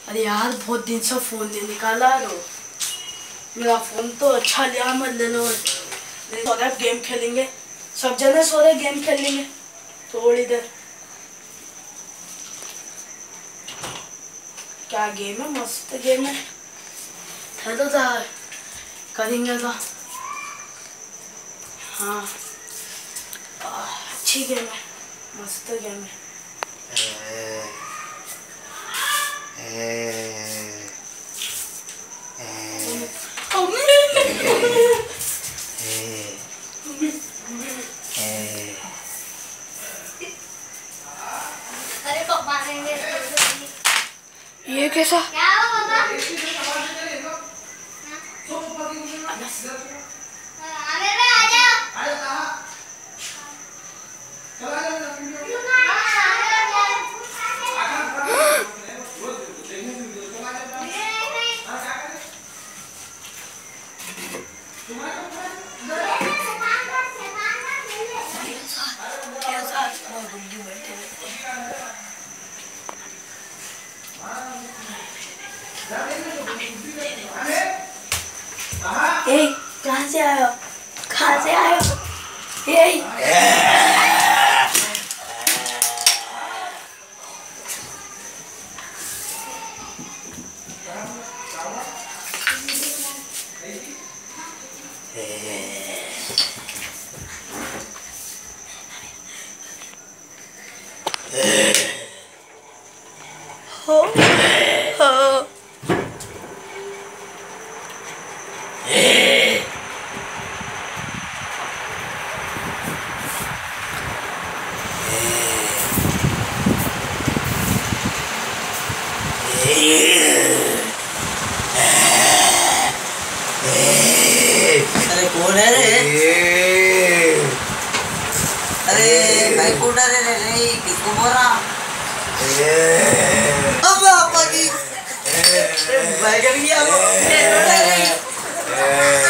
अरे यार बहुत दिन से फोन नहीं निकाला रो। मेरा फोन तो अच्छा लिया मत ले लो। सो रहे गेम खेलेंगे, सब जने सो रहे गेम खेलेंगे थोड़ी देर। क्या गेम है, मस्त गेम है। तो करेंगे तो हाँ अच्छी गेम है, मस्त गेम है। अरे पापा ने ये कैसा क्या हुआ पापा? आगे में आ जाओ। कहाँ से आयो, कहाँ से आयो? अरे कौन है रे? अरे भाई कौन है रे? किसको बोल रहा? अब पापा की भाई कर गया वो।